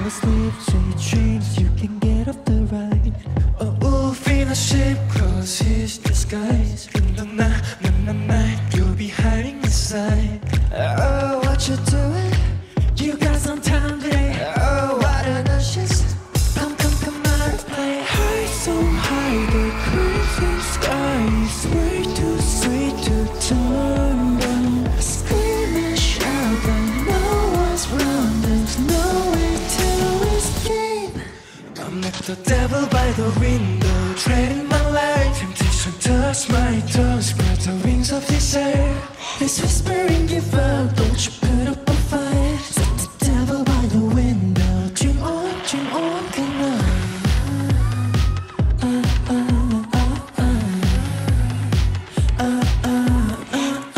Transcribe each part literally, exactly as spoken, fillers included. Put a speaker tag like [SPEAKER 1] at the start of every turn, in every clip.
[SPEAKER 1] asleep, sweet dreams, you can get off the ride. A wolf in a sheep close his disguise. In the night, in the night, you'll be hiding inside. Oh, what you doing? You got some time today. Oh, what an ashes. Come, come, come out and play. High, so high, the crazy sky is way too sweet to turn down. Scream and shout, but no one's round. There's no way to escape. I met the devil by the window, treading my life. Temptation touch my tongue, spread the wings of desire. It's whispering, give up, don't you put up a fight. Set the devil by the window, dream on, dream on, good night. Uh, uh, uh, uh. Uh, uh, uh,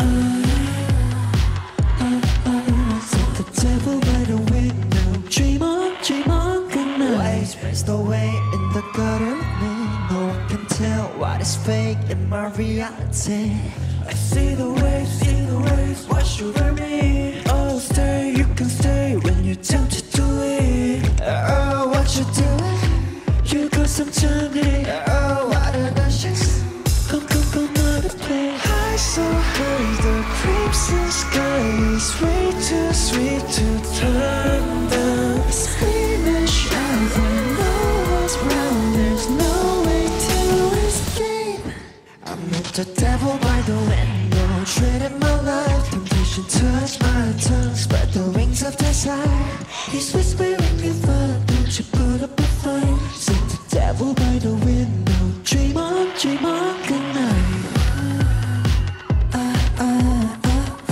[SPEAKER 1] uh. Uh, uh. Set the devil by the window, dream on, dream on, good night. Waves raced away in the gutter with me. No one can tell what is fake in my reality. I see the waves, see the waves wash over me. Oh, stay, you can stay when you're tempted to leave. Oh, what you doing? You got some time today. Oh, what an ashes. Come, come, come out and play. High, so high, the crimson sky is way too sweet to turn down. Scream and shout when no one's round. There's no way to escape. I met the devil by the window, treading my life. Temptation touched my tongue, spread the wings of desire. He's whispering, give up, don't you put up a fight. Set the devil by the window, dream on, dream on, good night. Uh, uh, uh, uh.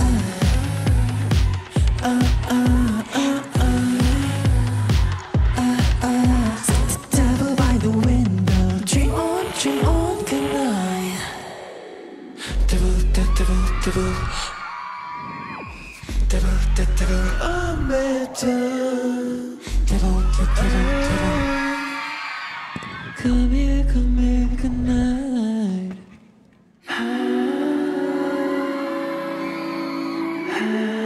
[SPEAKER 1] Uh, uh, uh, uh. Uh, uh. Set the devil by the window, dream on, dream on, good night. Devil, devil, devil, devil, devil, devil, oh man, devil, devil, devil. Come here, come here, good night. Ah, ah.